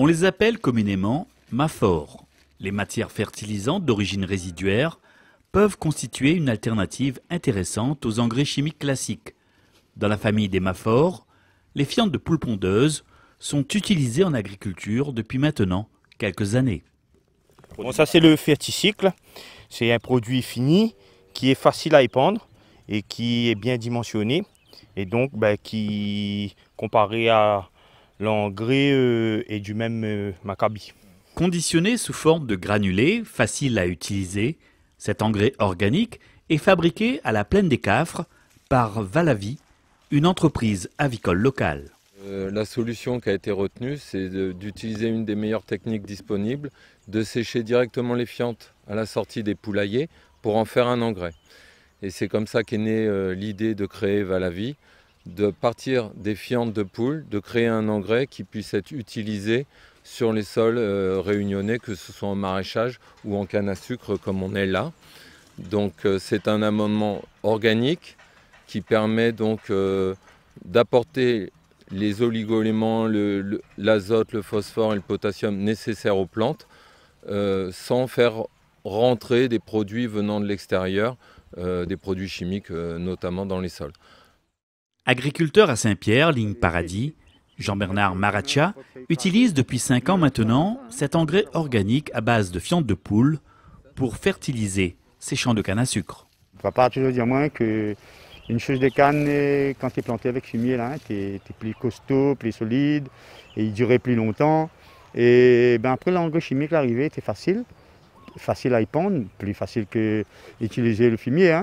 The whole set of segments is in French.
On les appelle communément maphores. Les matières fertilisantes d'origine résiduaire peuvent constituer une alternative intéressante aux engrais chimiques classiques. Dans la famille des maphores, les fientes de poules pondeuses sont utilisées en agriculture depuis maintenant quelques années. Bon, ça c'est le ferticycle, c'est un produit fini qui est facile à épandre et qui est bien dimensionné et donc qui, comparé à l'engrais, est du même Maccabi. Conditionné sous forme de granulés, facile à utiliser, cet engrais organique est fabriqué à la plaine des Cafres par Valavi, une entreprise avicole locale. La solution qui a été retenue, c'est d'utiliser une des meilleures techniques disponibles, de sécher directement les fientes à la sortie des poulaillers pour en faire un engrais. Et c'est comme ça qu'est née l'idée de créer Valavi, de partir des fientes de poules, de créer un engrais qui puisse être utilisé sur les sols réunionnais, que ce soit en maraîchage ou en canne à sucre comme on est là. Donc c'est un amendement organique qui permet donc d'apporter les oligo-éléments, l'azote, le phosphore et le potassium nécessaires aux plantes sans faire rentrer des produits venant de l'extérieur, des produits chimiques notamment dans les sols. Agriculteur à Saint-Pierre, ligne Paradis, Jean-Bernard Maracha utilise depuis 5 ans maintenant cet engrais organique à base de fientes de poule pour fertiliser ses champs de canne à sucre. Papa a toujours dit à moi que une chose de canne, quand tu es planté avec fumier, tu es plus costaud, plus solide, et il durait plus longtemps. Et après l'engrais chimique l'arrivée était facile à épandre, plus facile que utiliser le fumier,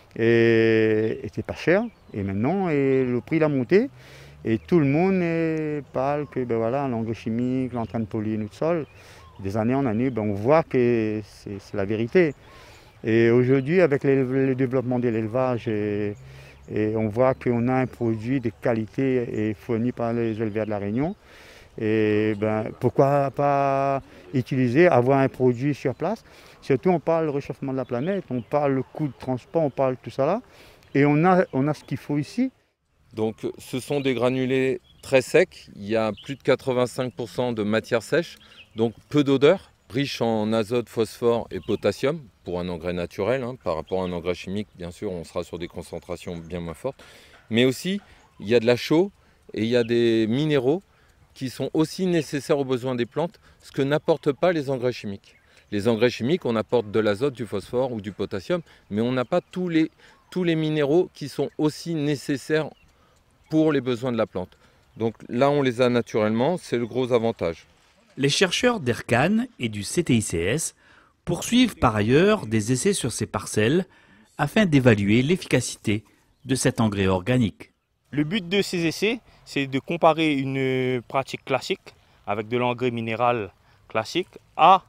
et c'était pas cher. Et maintenant, le prix l'a monté, et tout le monde parle que l'engrais chimique, l'entraîne pollue notre sol. Des années en année, on voit que c'est la vérité. Et aujourd'hui, avec le développement de l'élevage, et on voit qu'on a un produit de qualité et fourni par les éleveurs de la Réunion. Et pourquoi pas utiliser, avoir un produit sur place. Surtout, on parle du réchauffement de la planète, on parle le coût de transport, on parle tout ça là. Et on a ce qu'il faut ici. Donc ce sont des granulés très secs, il y a plus de 85% de matière sèche, donc peu d'odeur, riche en azote, phosphore et potassium pour un engrais naturel. Par rapport à un engrais chimique, bien sûr, on sera sur des concentrations bien moins fortes. Mais aussi, il y a de la chaux et il y a des minéraux qui sont aussi nécessaires aux besoins des plantes, ce que n'apportent pas les engrais chimiques. Les engrais chimiques, on apporte de l'azote, du phosphore ou du potassium, mais on n'a pas tous les minéraux qui sont aussi nécessaires pour les besoins de la plante. Donc là, on les a naturellement, c'est le gros avantage. Les chercheurs d'ERCAN et du CTICS poursuivent par ailleurs des essais sur ces parcelles afin d'évaluer l'efficacité de cet engrais organique. Le but de ces essais, c'est de comparer une pratique classique avec de l'engrais minéral classique à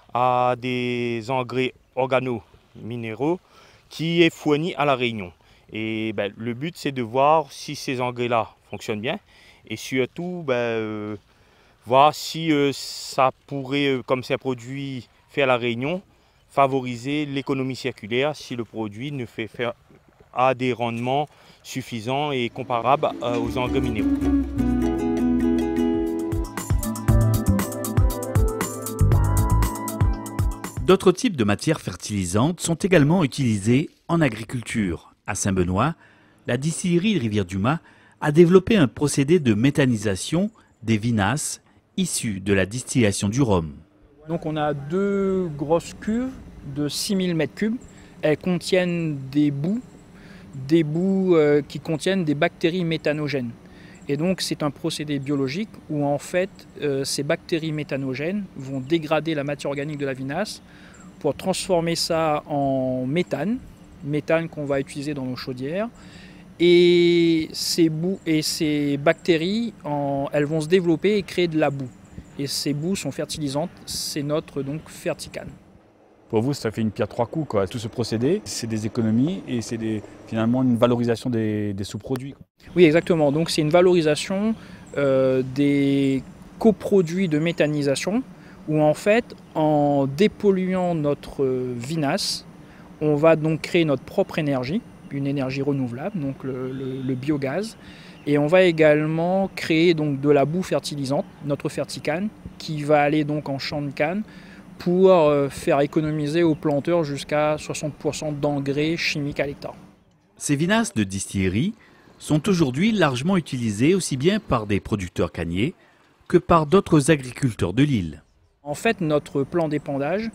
des engrais organo-minéraux qui est fourni à La Réunion. Et le but, c'est de voir si ces engrais-là fonctionnent bien et surtout voir si ça pourrait, comme c'est un produit fait à La Réunion, favoriser l'économie circulaire si le produit ne fait faire à des rendements suffisants et comparables aux engrais minéraux. D'autres types de matières fertilisantes sont également utilisés en agriculture. À Saint-Benoît, la distillerie de Rivière-du-Mât a développé un procédé de méthanisation des vinasses issues de la distillation du rhum. Donc on a 2 grosses cuves de 6000 m3. Elles contiennent des boues qui contiennent des bactéries méthanogènes. Et donc c'est un procédé biologique où en fait ces bactéries méthanogènes vont dégrader la matière organique de la vinasse pour transformer ça en méthane qu'on va utiliser dans nos chaudières. Et ces bactéries, elles vont se développer et créer de la boue. Et ces boues sont fertilisantes, c'est notre ferticane. Pour vous, ça fait une pierre 3 coups, quoi. Tout ce procédé, c'est des économies et c'est finalement une valorisation des sous-produits. Oui, exactement. Donc c'est une valorisation des coproduits de méthanisation où en fait, en dépolluant notre vinasse, on va donc créer notre propre énergie, une énergie renouvelable, donc le biogaz. Et on va également créer donc de la boue fertilisante, notre Ferticane, qui va aller donc en champ de canne pour faire économiser aux planteurs jusqu'à 60% d'engrais chimiques à l'hectare. Ces vinasses de distillerie sont aujourd'hui largement utilisées aussi bien par des producteurs canniers que par d'autres agriculteurs de l'île. En fait, notre plan d'épandage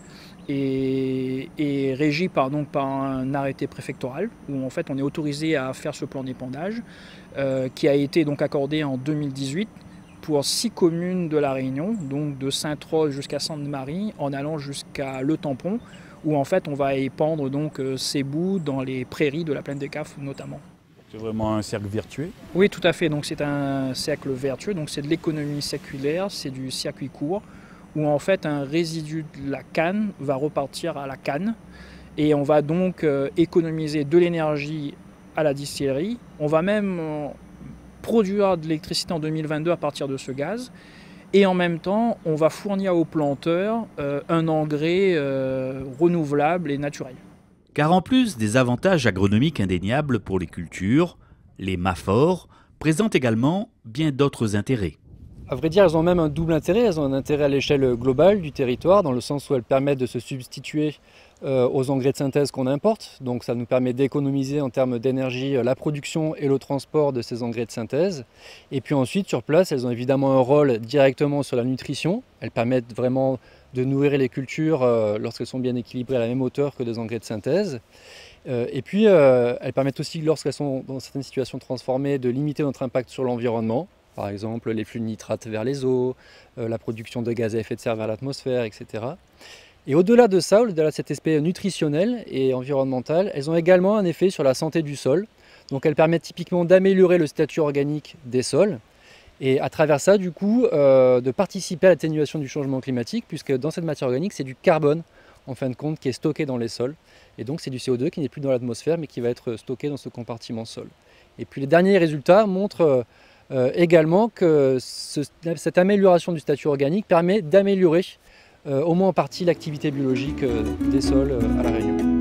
est régi par un arrêté préfectoral où en fait on est autorisé à faire ce plan d'épandage qui a été donc accordé en 2018 pour 6 communes de la Réunion, donc de Sainte-Rose jusqu'à Sainte-Marie, en allant jusqu'à Le Tampon, où en fait on va épandre donc ces boues dans les prairies de la plaine des Cafes notamment. C'est vraiment un cercle vertueux? Oui, tout à fait. Donc c'est un cercle vertueux, donc c'est de l'économie séculaire, c'est du circuit court, où en fait un résidu de la canne va repartir à la canne, et on va donc économiser de l'énergie à la distillerie. On va même produire de l'électricité en 2022 à partir de ce gaz. Et en même temps, on va fournir aux planteurs un engrais renouvelable et naturel. Car en plus des avantages agronomiques indéniables pour les cultures, les maphores présentent également bien d'autres intérêts. À vrai dire, elles ont même un double intérêt. Elles ont un intérêt à l'échelle globale du territoire, dans le sens où elles permettent de se substituer aux engrais de synthèse qu'on importe. Donc ça nous permet d'économiser en termes d'énergie la production et le transport de ces engrais de synthèse. Et puis ensuite, sur place, elles ont évidemment un rôle directement sur la nutrition. Elles permettent vraiment de nourrir les cultures lorsqu'elles sont bien équilibrées à la même hauteur que des engrais de synthèse. Et puis, elles permettent aussi, lorsqu'elles sont dans certaines situations transformées, de limiter notre impact sur l'environnement. Par exemple, les flux de nitrates vers les eaux, la production de gaz à effet de serre vers l'atmosphère, etc. Et au-delà de ça, au-delà de cet aspect nutritionnel et environnemental, elles ont également un effet sur la santé du sol. Donc elles permettent typiquement d'améliorer le statut organique des sols et à travers ça, du coup, de participer à l'atténuation du changement climatique, puisque dans cette matière organique, c'est du carbone, en fin de compte, qui est stocké dans les sols. Et donc c'est du CO2 qui n'est plus dans l'atmosphère, mais qui va être stocké dans ce compartiment sol. Et puis les derniers résultats montrent également que cette amélioration du statut organique permet d'améliorer au moins en partie l'activité biologique des sols à La Réunion.